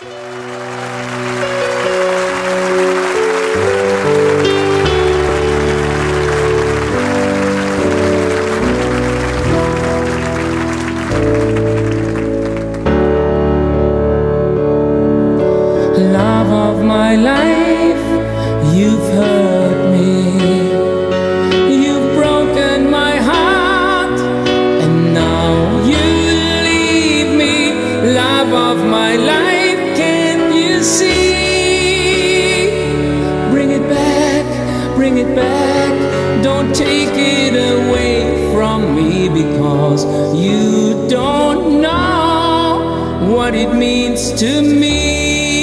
Love of my life, you've hurt me, you've broken my heart, and now you leave me. Love of my life, can you see? Bring it back, don't take it away from me, because you don't know what it means to me.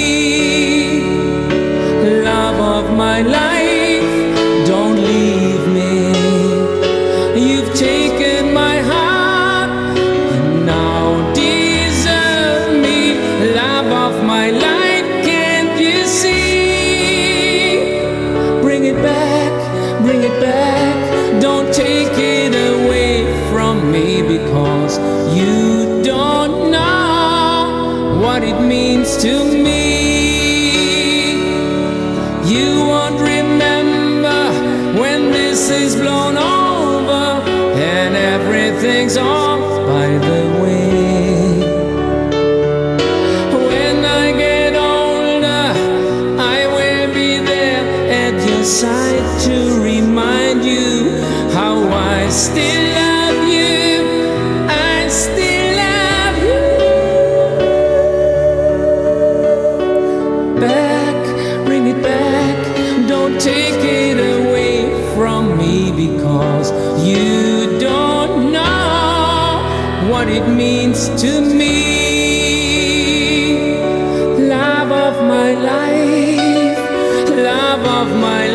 Love of my life, don't leave me. You've taken my heart and now desert me. Love of my life, can't you see? Bring it back, don't take it away from me, because you don't know what it means to me. You won't remember when this is blown over and everything's off by the way. When I get older, I will be there at your side to remind you how I still love you. I still love you. Bring it back, don't take it away from me, because you don't know what it means to me. Love of my life, love of my